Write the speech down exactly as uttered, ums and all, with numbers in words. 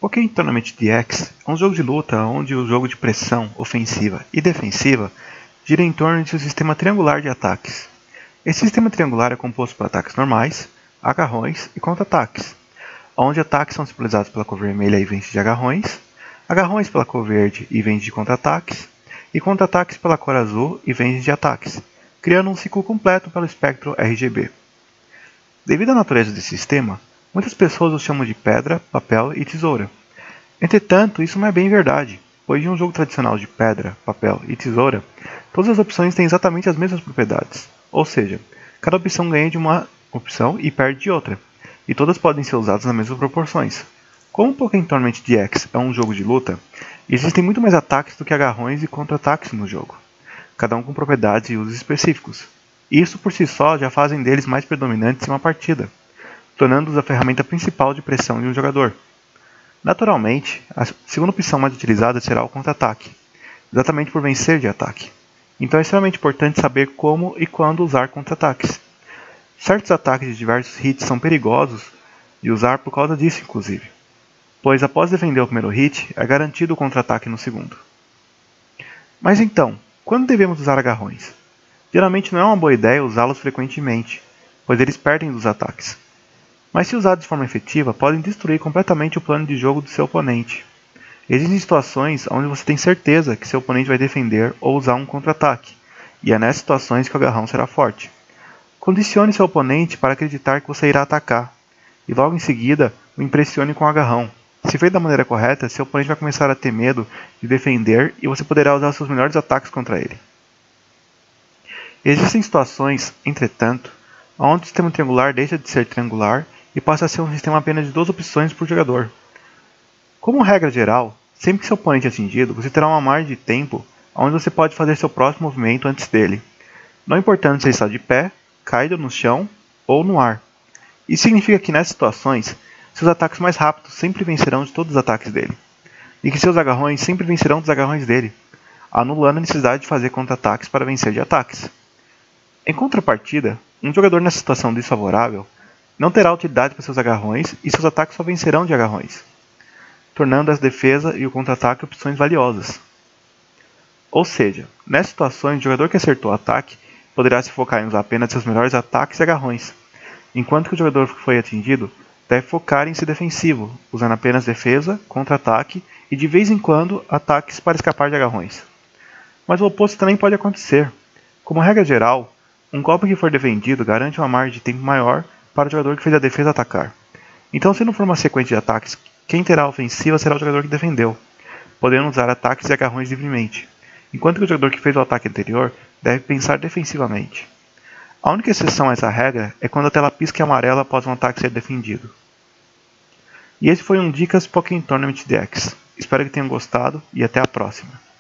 Pokémon Tournament D X é um jogo de luta onde o jogo de pressão ofensiva e defensiva gira em torno de um sistema triangular de ataques. Esse sistema triangular é composto por ataques normais, agarrões e contra-ataques, onde ataques são simbolizados pela cor vermelha e vêm de agarrões, agarrões pela cor verde e vêm de contra-ataques, e contra-ataques pela cor azul e vêm de ataques, criando um ciclo completo pelo espectro R G B. Devido à natureza desse sistema, muitas pessoas o chamam de pedra, papel e tesoura. Entretanto, isso não é bem verdade, pois em um jogo tradicional de pedra, papel e tesoura, todas as opções têm exatamente as mesmas propriedades, ou seja, cada opção ganha de uma opção e perde de outra, e todas podem ser usadas nas mesmas proporções. Como Pokémon Tournament D X é um jogo de luta, existem muito mais ataques do que agarrões e contra-ataques no jogo, cada um com propriedades e usos específicos. Isso por si só já fazem deles mais predominantes em uma partida, tornando-os a ferramenta principal de pressão de um jogador. Naturalmente, a segunda opção mais utilizada será o contra-ataque, exatamente por vencer de ataque. Então é extremamente importante saber como e quando usar contra-ataques. Certos ataques de diversos hits são perigosos de usar por causa disso, inclusive, pois após defender o primeiro hit, é garantido o contra-ataque no segundo. Mas então, quando devemos usar agarrões? Geralmente não é uma boa ideia usá-los frequentemente, pois eles perdem dos ataques. Mas se usados de forma efetiva, podem destruir completamente o plano de jogo do seu oponente. Existem situações onde você tem certeza que seu oponente vai defender ou usar um contra-ataque, e é nessas situações que o agarrão será forte. Condicione seu oponente para acreditar que você irá atacar, e logo em seguida o impressione com o agarrão. Se feito da maneira correta, seu oponente vai começar a ter medo de defender e você poderá usar seus melhores ataques contra ele. Existem situações, entretanto, onde o sistema triangular deixa de ser triangular e passa a ser um sistema apenas de duas opções por jogador. Como regra geral, sempre que seu oponente é atingido, você terá uma margem de tempo onde você pode fazer seu próximo movimento antes dele, não importando se ele está de pé, caído no chão ou no ar. Isso significa que nessas situações, seus ataques mais rápidos sempre vencerão de todos os ataques dele, e que seus agarrões sempre vencerão dos agarrões dele, anulando a necessidade de fazer contra-ataques para vencer de ataques. Em contrapartida, um jogador nessa situação desfavorável não terá utilidade para seus agarrões e seus ataques só vencerão de agarrões, tornando a defesa e o contra-ataque opções valiosas. Ou seja, nessas situações o jogador que acertou o ataque poderá se focar em usar apenas seus melhores ataques e agarrões, enquanto que o jogador que foi atingido deve focar em ser defensivo, usando apenas defesa, contra-ataque e de vez em quando ataques para escapar de agarrões. Mas o oposto também pode acontecer. Como regra geral, um golpe que for defendido garante uma margem de tempo maior para o jogador que fez a defesa atacar. Então, se não for uma sequência de ataques, quem terá a ofensiva será o jogador que defendeu, podendo usar ataques e agarrões livremente, enquanto que o jogador que fez o ataque anterior deve pensar defensivamente. A única exceção a essa regra é quando a tela pisca em amarelo após um ataque ser defendido. E esse foi um Dicas Pokémon Tournament D X. Espero que tenham gostado e até a próxima.